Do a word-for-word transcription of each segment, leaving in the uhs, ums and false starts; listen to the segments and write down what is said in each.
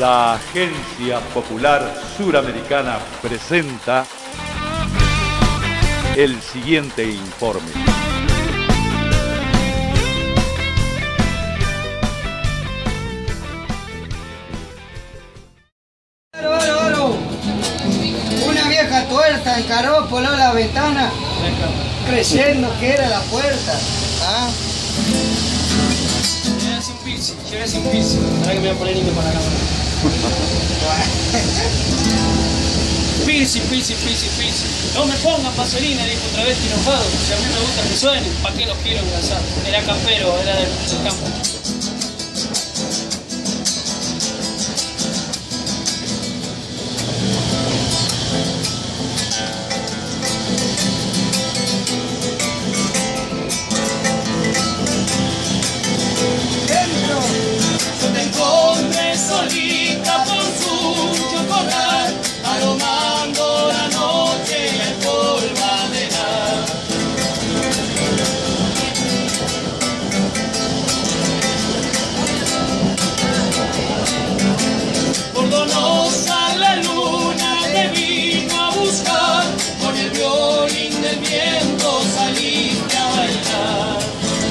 La Agencia Popular Suramericana presenta el siguiente informe. Una vieja tuerta encaró por la ventana, creyendo que era la puerta. ¿Ah? Llegué sin pizzi, llegué sin pizzi. Ahora que me voy a poner niño para la cámara. Pizzi, pizzi, pizzi, pizzi. No me pongan vaselina, dijo un travesti enojado. Si a mí me gusta que suenen, ¿para qué los quiero engrasar? Era campero, era del campo. Solita por su chocolate, aromando la noche y el polvaderal. Por Donosa la luna te vino a buscar, con el violín del viento saliste a bailar.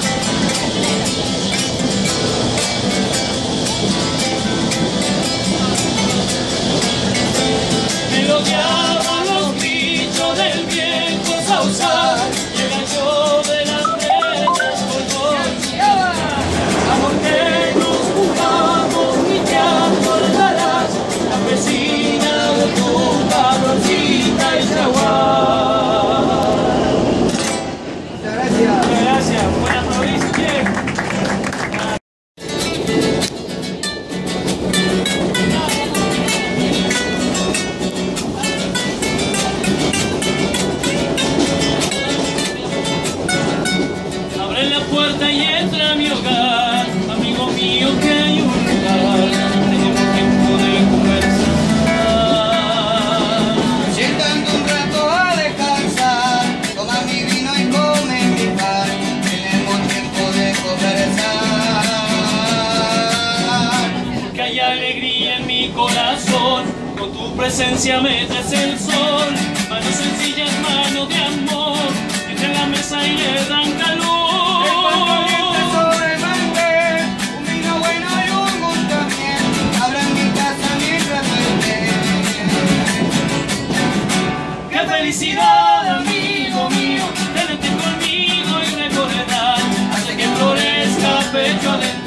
Melodiaban los grillos del viejo sausal y el gallo de las breñas colgó. Amor que nos jugamos guiñando el garage, la vecina de tu cabroncita y jaguar. Muchas gracias. Muchas gracias, buena provincia. Y entra a mi hogar, amigo mío, que hay un lugar, tenemos tiempo de conversar. Siéntate un rato a descansar, toma mi vino y come mi pan, tenemos tiempo de conversar. Porque hay alegría en mi corazón, con tu presencia me traes el sol, manos sencillas, manos de amor, entran en la mesa y le dan calor. Felicidad, amigo mío, tenerte conmigo y recordar, hace que florezca pecho adentro.